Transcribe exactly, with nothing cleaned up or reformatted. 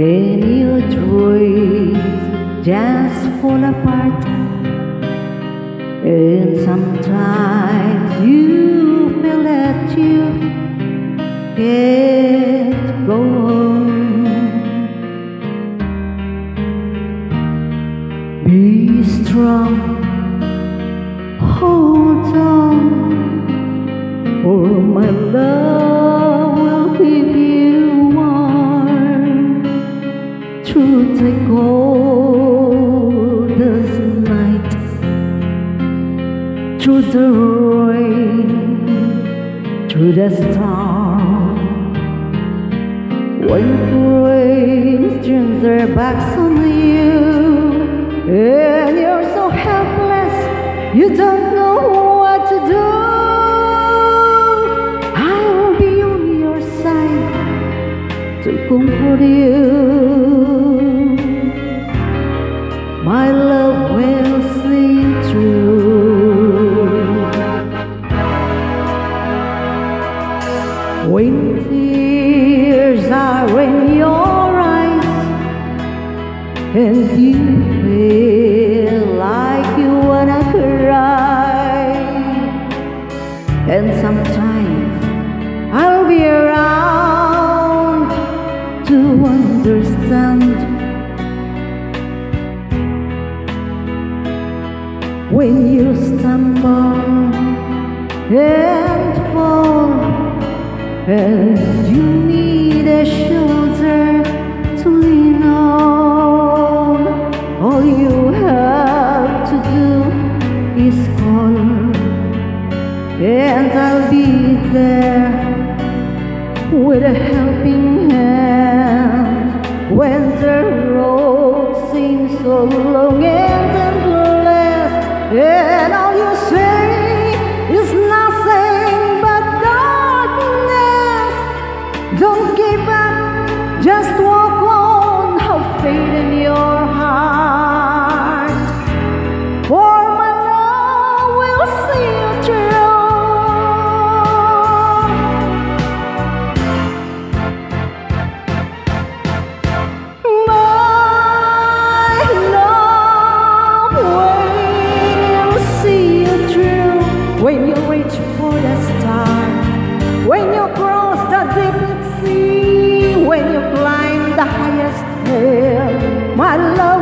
and your dreams just fall apart. And sometimes you feel that you can't go on. Be strong, hold on, for my love will keep you warm through the coldest night, through the rain, through the storm. When rain turns their backs on you, and you're so helpless, you don't know what to do, I will be on your side to comfort you. My love will see you through. When tears are in your eyes and you feel like you wanna cry, and sometimes I'll be around to understand. When you stumble and fall and you need a shoulder to lean on, all you have to do is call, and I'll be there with a helping hand. When the road seems so long and endless, and all you say is nothing but darkness, don't give up, just walk on, have faith in your heart, for my love will see you through. My love will see you through. When you reach for the stars, when you cross the deepest sea, when you climb the highest hill, my love